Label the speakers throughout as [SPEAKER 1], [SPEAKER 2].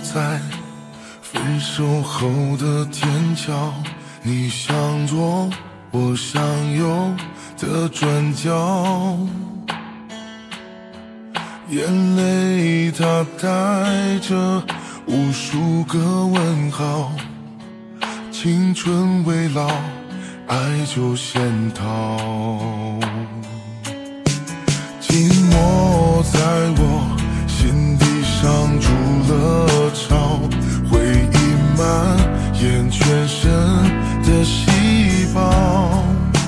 [SPEAKER 1] 在分手后的天桥，你想做我想有的转角，眼泪它带着无数个问号，青春未老，爱就先逃。寂寞在我心底上筑了巢，回忆蔓延全身的细胞，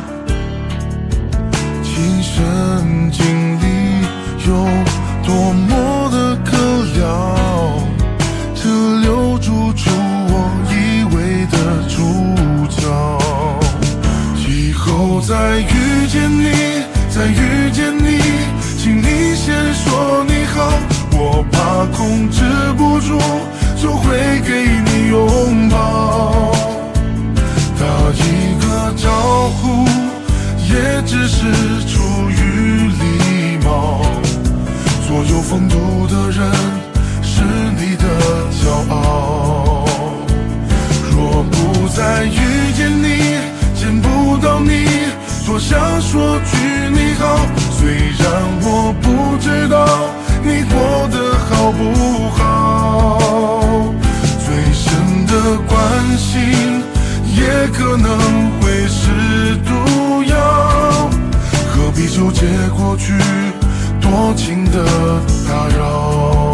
[SPEAKER 1] 亲身经历有多么的可聊，这留住出我以为的主角。以后再遇见你，再遇见你，请你先说你好，我怕控制不住就会给你拥抱。打一个招呼也只是出于礼貌，所有风度的人是你的骄傲。若不再遇见你，见不到你，多想说句你好，虽然我不知道你过得好不好，最深的关心也可能会是毒药，何必纠结过去多情的打扰。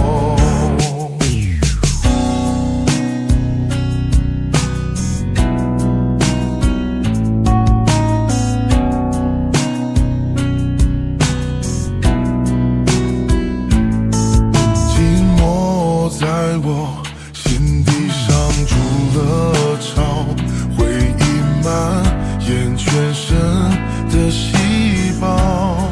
[SPEAKER 1] 在我心底上筑了巢，回忆蔓延全身的细胞，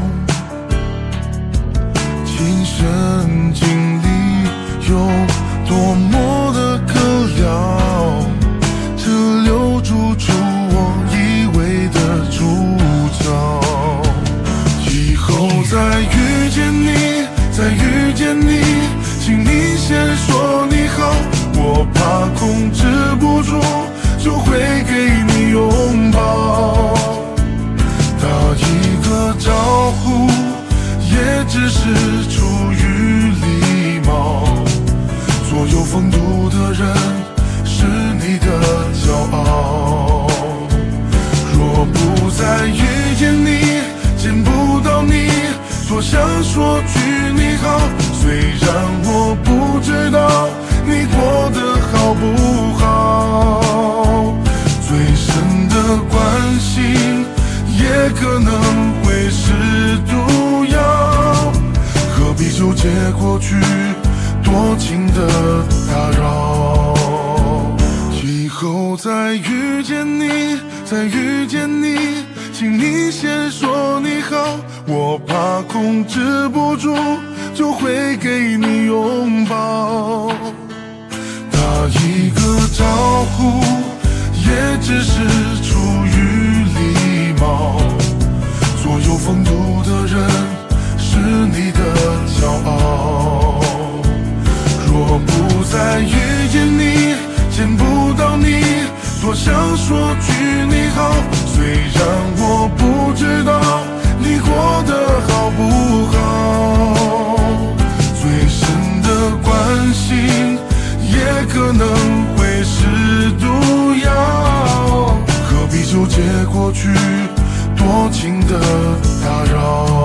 [SPEAKER 1] 亲身经历有多么的可聊，这留住出我以为的主角。以后再遇见你，再遇见你，请你先说你好，我怕控制不住就会给你拥抱。打一个招呼也只是出于礼貌，所有风度的人是你的骄傲。若不再遇见你，见不到你，多想说句你好，虽然我不知道你过得好不好，最深的关心也可能会是毒药，何必纠结过去多情的打扰。以后再遇见你，再遇见你，请你先说你好，我怕控制不住就会给你拥抱。打一个招呼也只是出于礼貌，所有风度的人是你的骄傲。若不再遇见你，见不到你，多想说句你好，虽然我不知道你过得好不好，最深的关心也可能会是毒药，何必纠结过去多情的打扰。